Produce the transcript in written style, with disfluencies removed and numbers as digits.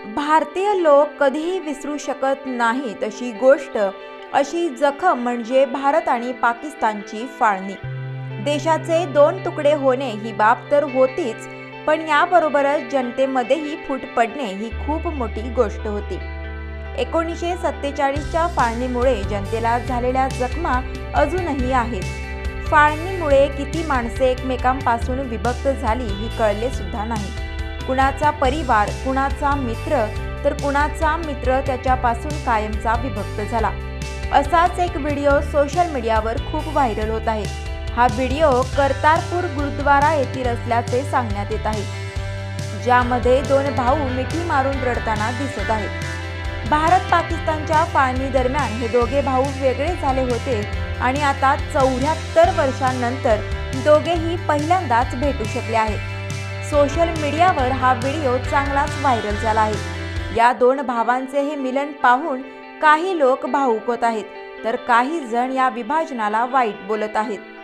भारतीय लोक कधीही विसरू शकत नाहीत अशी गोष्ट, अशी जखम म्हणजे भारत आणि पाकिस्तानची फाळणी। देशाचे दोन तुकडे होणे ही बाब तर होतीच, पण याबरोबरच जनतेमध्येही फूट पडणे ही खूप मोठी गोष्ट होती। 1947च्या फाळणीमुळे जनतेला झालेल्या जखमा अजूनही आहेत। फाळणीमुळे किती माणसे एकमेकांपासून विभक्त झाली ही कळले सुद्धा नाही। कुणाचा परिवार, कुणाचा मित्र, तर कुणाचा मित्र त्याच्यापासून कायमचा विभक्त झाला। असाच एक व्हिडिओ सोशल मीडियावर खूप व्हायरल होत आहे। हा व्हिडिओ करतारपूर गुरुद्वारा येथील असल्याचे सांगण्यात येत आहे, ज्यामध्ये दोन भाऊ मिठी मारून रडताना दिसत आहेत। भारत पाकिस्तानच्या फाळणी दरम्यान हे दोघे भाऊ वेगळे झाले होते आणि आता 74 वर्षांनंतर दोघेही पहिल्यांदाच भेटू शकले आहेत। सोशल मीडियावर हा व्हिडिओ चांगलाच व्हायरल झाला आहे। या दोन भावांचे हे मिलन पाहून काही लोक भावुक होत आहेत, तर काही जण या विभाजनाला वाईट बोलत आहेत।